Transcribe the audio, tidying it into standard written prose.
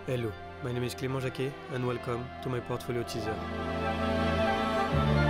Hello, my name is Clément JACQUET and welcome to my portfolio teaser.